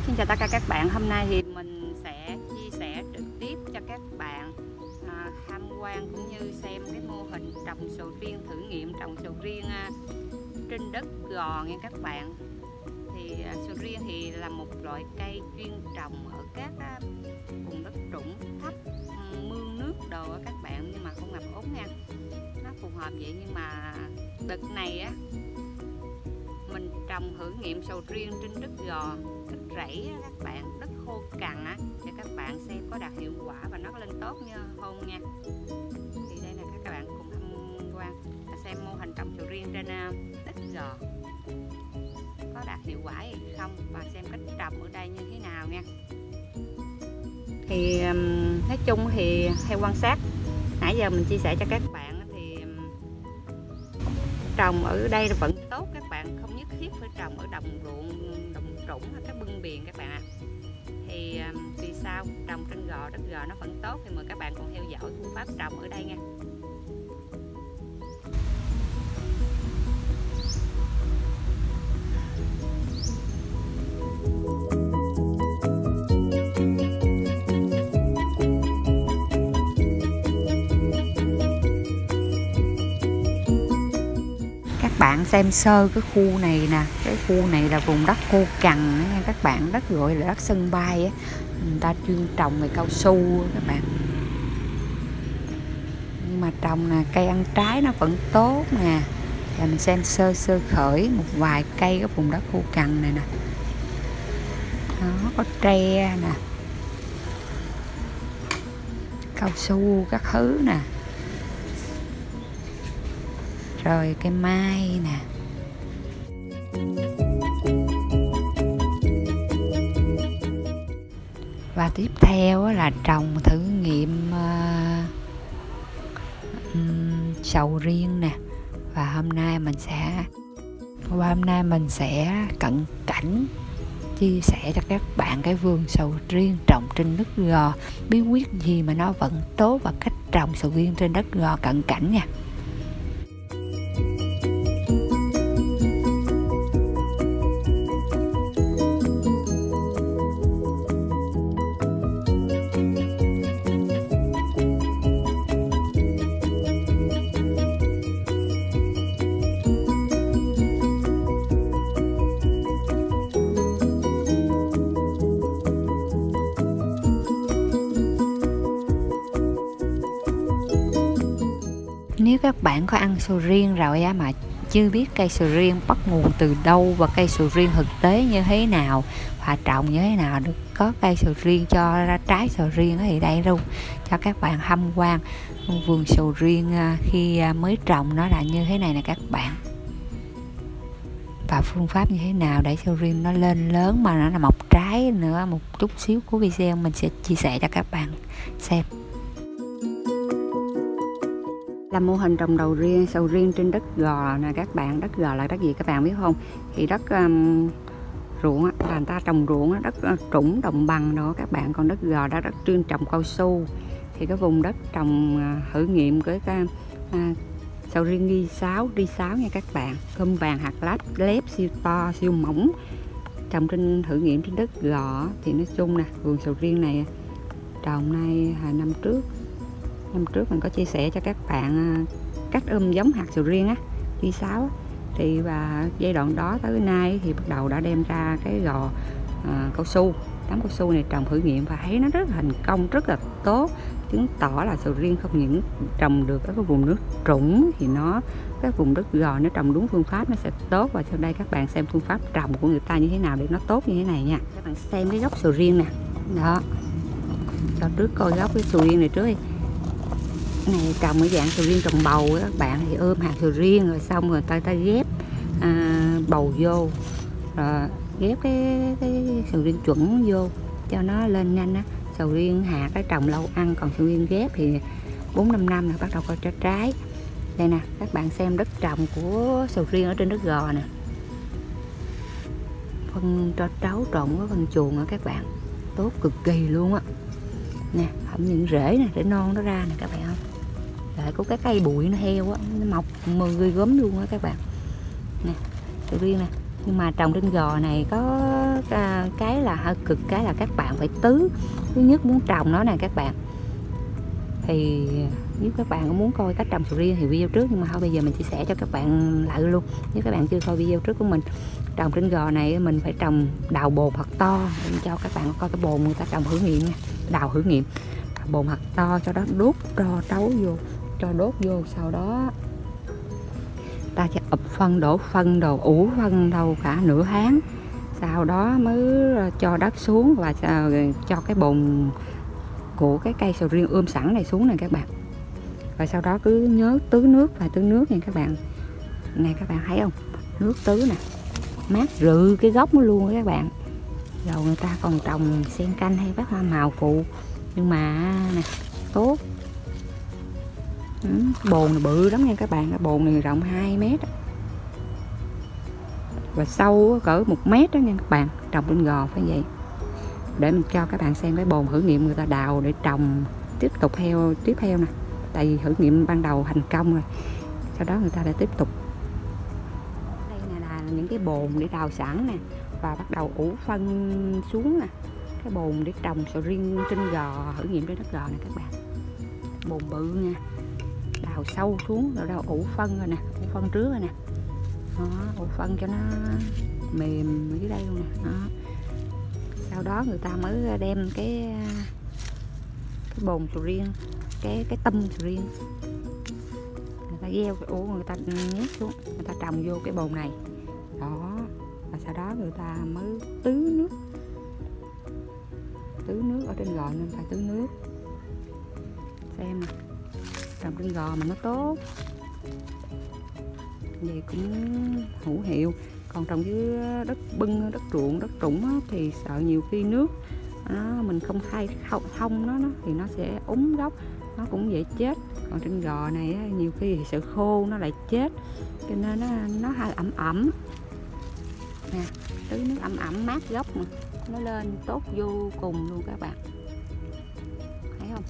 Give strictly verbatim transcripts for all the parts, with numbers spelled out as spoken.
Xin chào tất cả các bạn. Hôm nay thì mình sẽ chia sẻ trực tiếp cho các bạn à, tham quan cũng như xem cái mô hình trồng sầu riêng, thử nghiệm trồng sầu riêng à, trên đất gò nha các bạn. Thì à, sầu riêng thì là một loại cây chuyên trồng ở các à, vùng đất trũng thấp, mương nước đồ á các bạn, nhưng mà không ngập úng nha. Nó phù hợp vậy, nhưng mà đợt này á mình trồng thử nghiệm sầu riêng trên đất gò, đất rẫy á, các bạn, đất khô cằn á, để các bạn xem có đạt hiệu quả và nó có lên tốt như không nha. Thì đây là các bạn cùng tham quan xem mô hình trồng sầu riêng trên đất gò có đạt hiệu quả hay không, và xem cách trồng ở đây như thế nào nha. Thì nói chung thì theo quan sát nãy giờ mình chia sẻ cho các bạn thì trồng ở đây vẫn tốt các bạn, không nhất thiết phải trồng ở đồng ruộng, đồng trũng hay các bưng biển các bạn ạ. À. Thì vì sao trồng trên gò, đất gò nó vẫn tốt, thì mời các bạn cùng theo dõi phương pháp trồng ở đây nha. Bạn xem sơ cái khu này nè, cái khu này là vùng đất khô cằn nha các bạn, đất gọi là đất sân bay á, người ta chuyên trồng về cao su các bạn. Nhưng mà trồng nè, cây ăn trái nó vẫn tốt nè. Và mình xem sơ sơ khởi một vài cây cái vùng đất khô cằn này nè. Nó có tre nè, cao su các thứ nè. Rồi cây mai nè. Và tiếp theo là trồng thử nghiệm uh, um, sầu riêng nè. Và hôm nay mình sẽ và hôm nay mình sẽ cận cảnh chia sẻ cho các bạn cái vườn sầu riêng trồng trên đất gò, bí quyết gì mà nó vẫn tốt và cách trồng sầu riêng trên đất gò cận cảnh nha. Nếu các bạn có ăn sầu riêng rồi á, mà chưa biết cây sầu riêng bắt nguồn từ đâu và cây sầu riêng thực tế như thế nào và trồng như thế nào được có cây sầu riêng cho ra trái sầu riêng, thì đây luôn cho các bạn tham quan vườn sầu riêng khi mới trồng nó là như thế này nè các bạn. Và phương pháp như thế nào để sầu riêng nó lên lớn mà nó là mọc trái nữa, một chút xíu của video mình sẽ chia sẻ cho các bạn xem. Là mô hình trồng đầu riêng sầu riêng trên đất gò nè các bạn. Đất gò là đất gì các bạn biết không? Thì đất um, ruộng á, là người ta trồng ruộng á, đất uh, trũng đồng bằng đó các bạn. Còn đất gò đó đất chuyên trồng cao su. Thì cái vùng đất trồng uh, thử nghiệm với cái uh, sầu riêng ri sáu ri sáu nha các bạn. Cơm vàng hạt lép lép siêu to siêu mỏng, trồng trên thử nghiệm trên đất gò. Thì nói chung nè, vườn sầu riêng này trồng nay hai năm trước Năm trước mình có chia sẻ cho các bạn cách ươm giống hạt sầu riêng á, ri sáu á. Thì và giai đoạn đó tới nay thì bắt đầu đã đem ra cái gò à, cao su, đám cao su này trồng thử nghiệm và thấy nó rất thành công, rất là tốt, chứng tỏ là sầu riêng không những trồng được ở cái vùng nước trũng thì nó các vùng đất gò nó trồng đúng phương pháp nó sẽ tốt. Và sau đây các bạn xem phương pháp trồng của người ta như thế nào để nó tốt như thế này nha. Các bạn xem cái gốc sầu riêng nè, đó, cho trước coi gốc cái sầu riêng này trước đi. Này trồng ở dạng sầu riêng trồng bầu các bạn, thì ươm hạt sầu riêng rồi xong rồi ta ta ghép à, bầu vô, rồi ghép cái cái sầu riêng chuẩn vô cho nó lên nhanh á. Sầu riêng hạt cái trồng lâu ăn, còn sầu riêng ghép thì bốn năm năm là bắt đầu có trái trái. Đây nè các bạn xem đất trồng của sầu riêng ở trên đất gò nè, phân cho trấu trộn với phân chuồng á các bạn, tốt cực kỳ luôn á nè. Không những rễ nè, rễ non nó ra nè các bạn không, lại có cái cây bụi nó heo á, nó mọc mười ghê gớm luôn á các bạn nè, sầu riêng nè. Nhưng mà trồng trên gò này có cái là hơi cực cái là các bạn phải tứ. Thứ nhất muốn trồng nó nè các bạn, thì nếu các bạn có muốn coi cách trồng sầu riêng thì video trước, nhưng mà thôi bây giờ mình chia sẻ cho các bạn lại luôn. Nếu các bạn chưa coi video trước của mình trồng trên gò này, mình phải trồng đào bồn thật to. Mình cho các bạn coi cái bồn người ta trồng thử nghiệm nha, đào thử nghiệm bồn thật to, cho đó đốt tro trấu vô, cho đốt vô, sau đó ta sẽ ụp phân, đổ phân đồ, ủ phân đâu cả nửa tháng, sau đó mới cho đất xuống và cho cái bồn của cái cây sầu riêng ươm sẵn này xuống này các bạn. Và sau đó cứ nhớ tưới nước và tưới nước nha các bạn. Nè các bạn thấy không, nước tưới nè, mát rự cái gốc nó luôn các bạn. Rồi người ta còn trồng sen canh hay các hoa màu phụ, nhưng mà nè tốt. Ừ, bồn này bự lắm nha các bạn, cái bồn này rộng hai mét và sâu cỡ một mét đó nha các bạn. Trồng trên gò phải vậy. Để mình cho các bạn xem cái bồn thử nghiệm người ta đào để trồng tiếp tục theo tiếp theo nè. Tại vì thử nghiệm ban đầu thành công rồi, sau đó người ta đã tiếp tục. Đây nè là những cái bồn để đào sẵn nè, và bắt đầu ủ phân xuống nè. Cái bồn để trồng sầu riêng trên gò, thử nghiệm trên đất gò này các bạn. Bồn bự nha, đào sâu xuống rồi đâu ủ phân rồi nè, ủ phân trước rồi nè. Đó, ủ phân cho nó mềm ở dưới đây luôn nè. Đó. Sau đó người ta mới đem cái cái bồn sầu riêng, cái cái tâm sầu riêng, người ta gieo ủ, người ta nhét xuống, người ta trồng vô cái bồn này. Đó, và sau đó người ta mới tưới nước, tưới nước ở trên gò nên phải tưới nước. Xem nè, trồng trên gò mà nó tốt vậy cũng hữu hiệu. Còn trồng dưới đất bưng, đất ruộng, đất trũng á, thì sợ nhiều khi nước nó mình không khai không thông nó, nó thì nó sẽ úng gốc, nó cũng dễ chết. Còn trên gò này á, nhiều khi thì sợ khô nó lại chết, cho nên nó nó hơi ẩm ẩm nè, tưới nước ẩm ẩm mát gốc mà nó lên tốt vô cùng luôn các bạn, thấy không?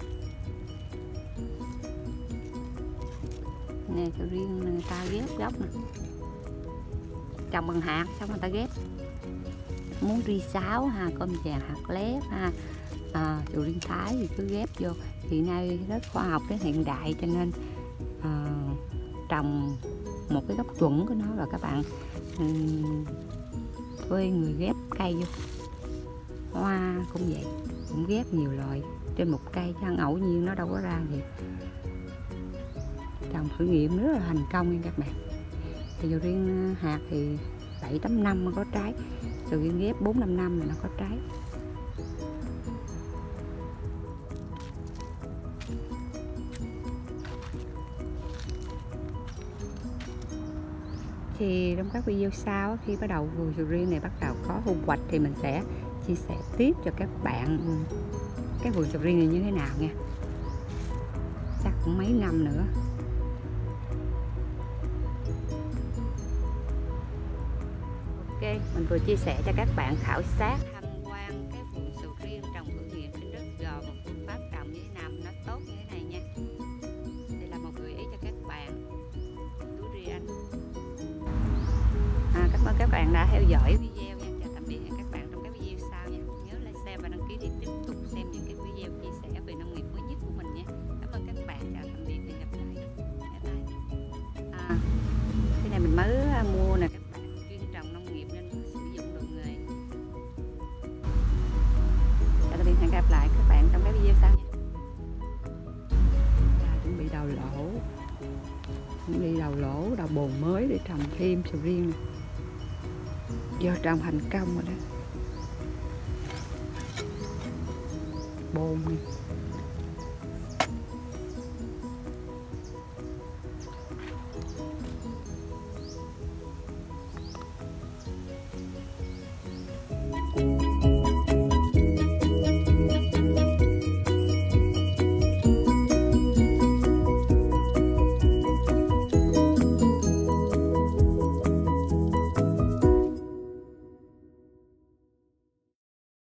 Nè sầu riêng người ta ghép gốc nè, trồng bằng hạt xong người ta ghép. Muốn ri sáo ha, cơm vàng hạt lép ha, à, sầu riêng thái thì cứ ghép vô. Hiện nay rất khoa học đến hiện đại, cho nên à, trồng một cái gốc chuẩn của nó rồi các bạn um, thuê người ghép cây vô. Hoa cũng vậy, cũng ghép nhiều loại trên một cây, chứ ngẫu nhiên nó đâu có ra vậy. Trồng thử nghiệm rất là thành công nha các bạn. Thì sầu riêng hạt thì bảy tám năm mới có trái, sầu riêng ghép bốn năm năm là nó có trái. Thì trong các video sau, khi bắt đầu vườn sầu riêng này bắt đầu có thu hoạch thì mình sẽ chia sẻ tiếp cho các bạn cái vườn sầu riêng này như thế nào nha. Chắc cũng mấy năm nữa. Ok, mình vừa chia sẻ cho các bạn khảo sát tham quan cái vườn sầu riêng trồng thử nghiệm trên đất gò và phương pháp trồng như thế nào nó tốt như thế này nha. Đây là một gợi ý cho các bạn. Túi riêng. À, cảm ơn các bạn đã theo dõi video nha. Chào tạm biệt, hẹn các bạn trong các video sau nha. Nhớ like, share và đăng ký để tiếp tục xem những cái video chia sẻ về nông nghiệp mới nhất của mình nha. Cảm ơn các bạn, chào tạm biệt, hẹn gặp lại. Bye bye. À, cái này mình mới mua nè các bạn, chuyên trồng nông nghiệp nên sử dụng đồ nghề. Chào tạm biệt, hẹn gặp lại các bạn trong các video sau nha. À, chuẩn bị đào lỗ, chuẩn bị đào lỗ, đào bồn mới để trồng thêm sầu riêng. Do trồng thành công rồi đó. Bồn này